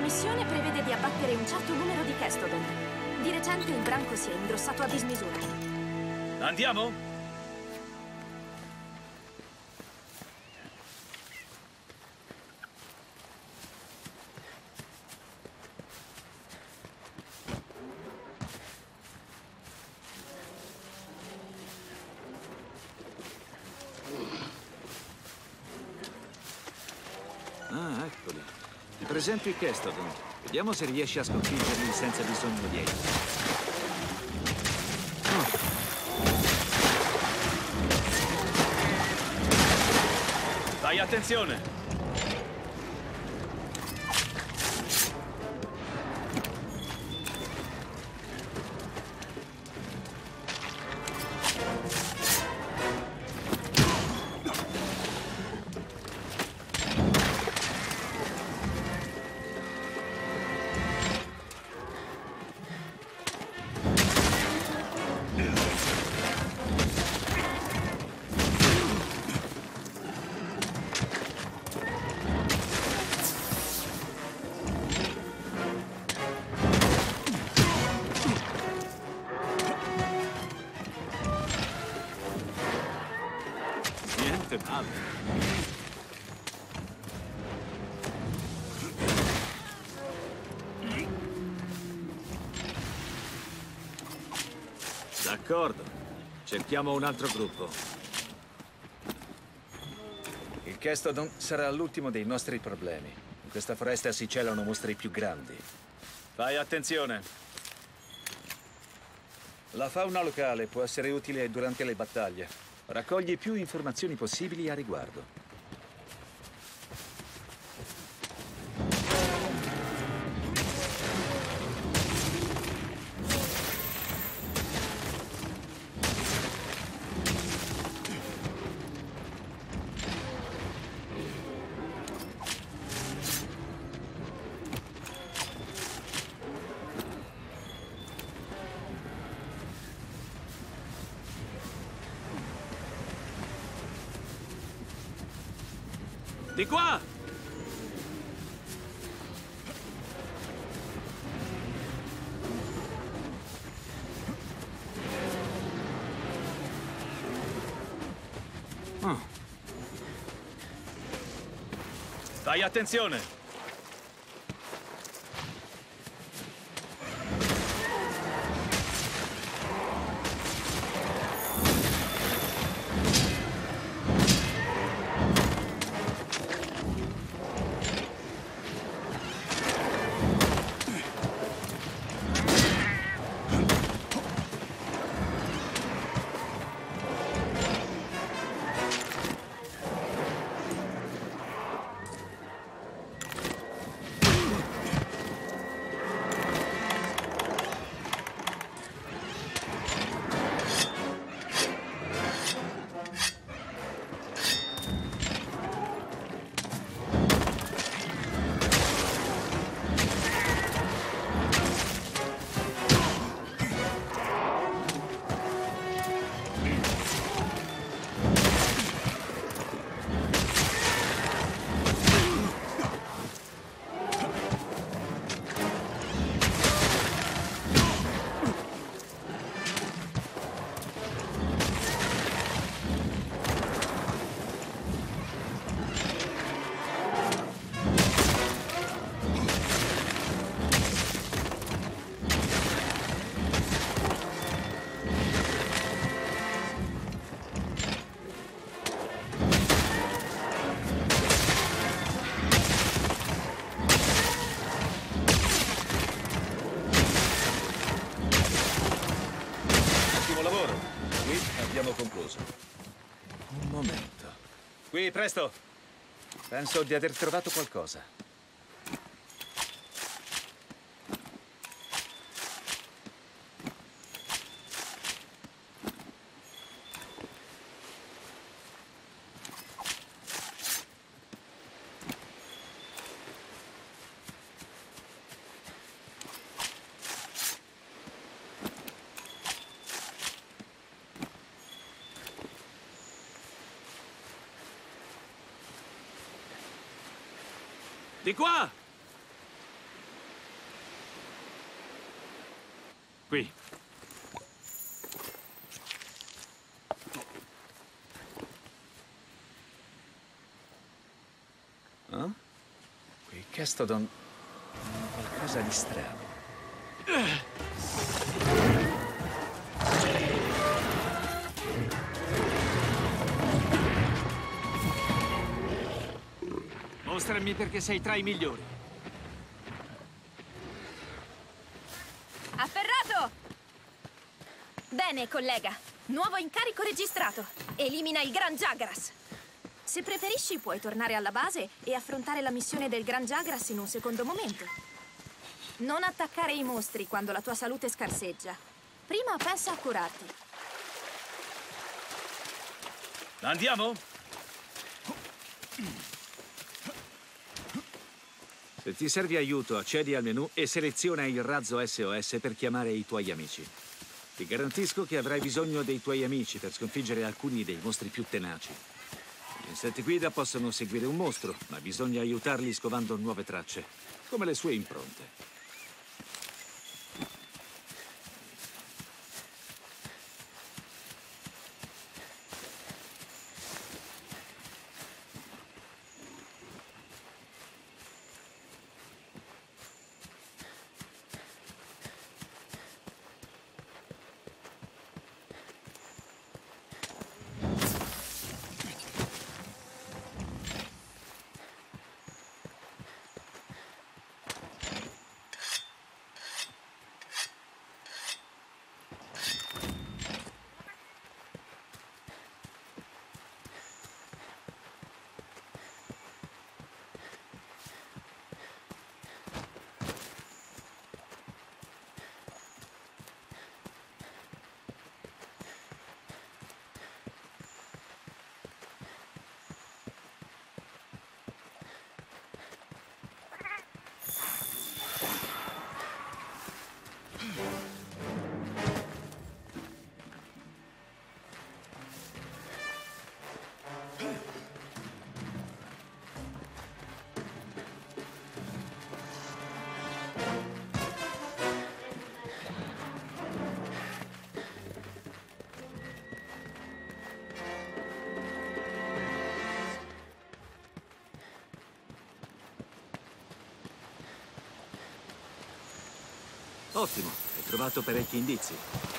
missione prevede di abbattere un certo numero di Kestodon. Di recente il branco si è ingrossato a dismisura. Andiamo? Ah, eccoli. Ti presento i Kestodon. Vediamo se riesci a sconfiggerli senza bisogno di aiuto. Fai attenzione! Niente male. D'accordo. Cerchiamo un altro gruppo. Il Kestodon sarà l'ultimo dei nostri problemi. In questa foresta si celano mostri più grandi. Fai attenzione! La fauna locale può essere utile durante le battaglie. Raccogli più informazioni possibili a riguardo. Di qua! Fai attenzione! Ottimo lavoro. Qui abbiamo concluso. Un momento. Qui, presto. Penso di aver trovato qualcosa. Di qua! Qui. Quei Kestodon hanno qualcosa di strano. Mostrami perché sei tra i migliori. Afferrato! Bene, collega. Nuovo incarico registrato. Elimina il Gran Jagras. Se preferisci, puoi tornare alla base e affrontare la missione del Gran Jagras in un secondo momento. Non attaccare i mostri quando la tua salute scarseggia. Prima pensa a curarti. Andiamo? Se ti serve aiuto, accedi al menu e seleziona il razzo SOS per chiamare i tuoi amici. Ti garantisco che avrai bisogno dei tuoi amici per sconfiggere alcuni dei mostri più tenaci. Gli insetti guida possono seguire un mostro, ma bisogna aiutarli scovando nuove tracce, come le sue impronte. Ottimo, hai trovato parecchi indizi.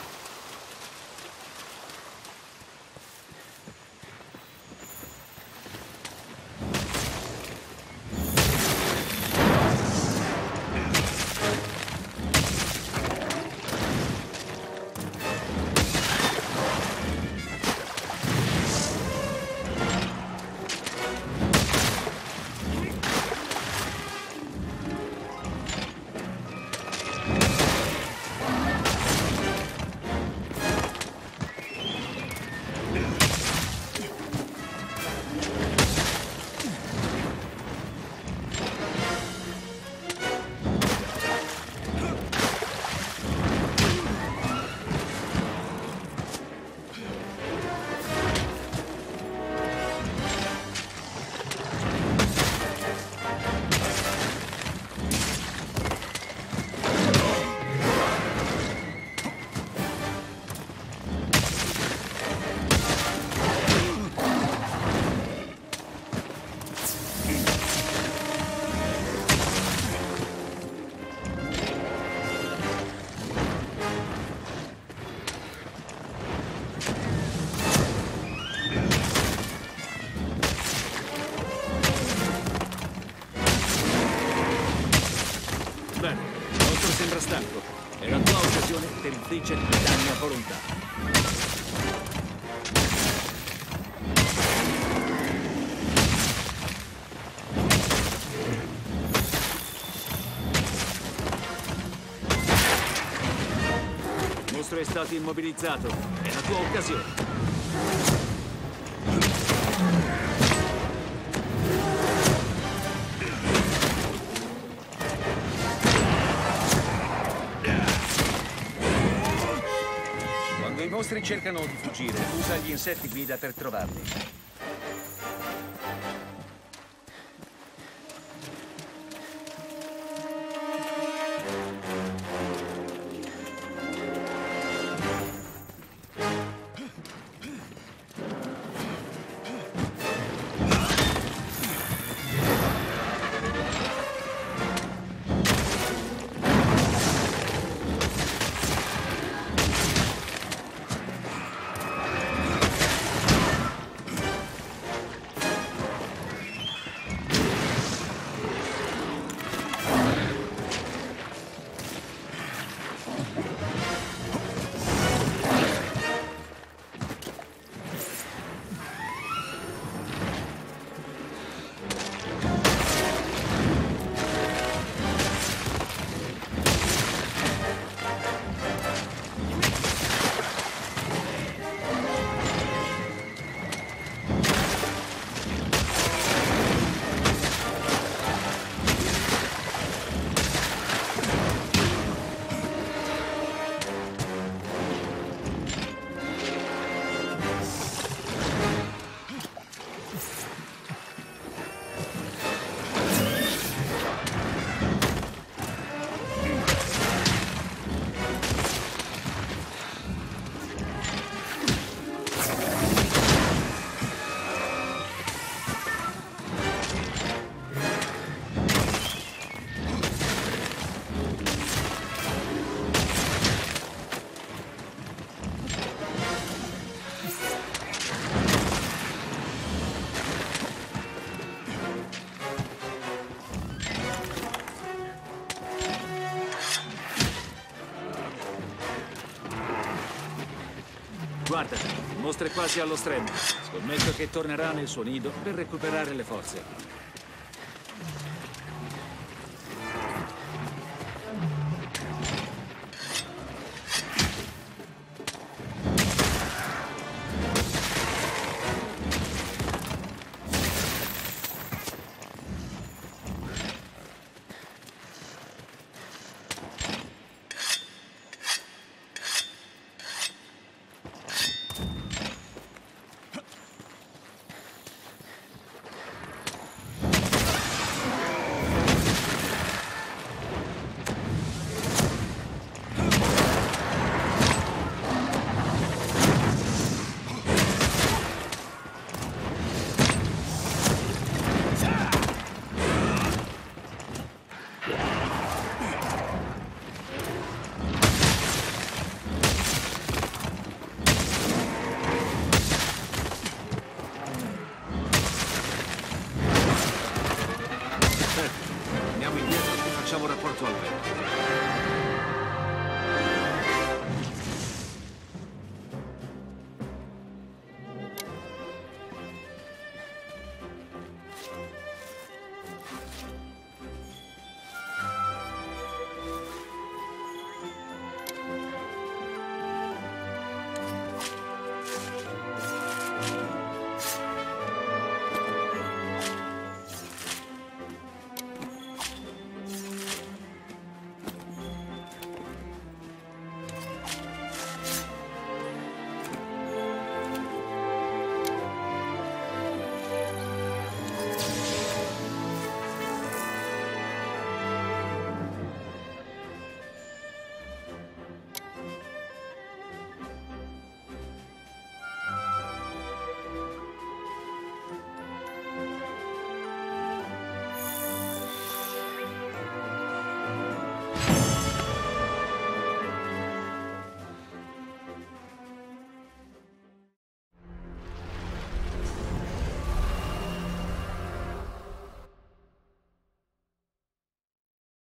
Bene, il mostro sembra stanco. È la tua occasione per infliggergli danni a volontà. Il mostro è stato immobilizzato. È la tua occasione. Quando i mostri cercano di fuggire, usa gli insetti guida per trovarli. Guarda, il mostro è quasi allo stremo. Scommetto che tornerà nel suo nido per recuperare le forze.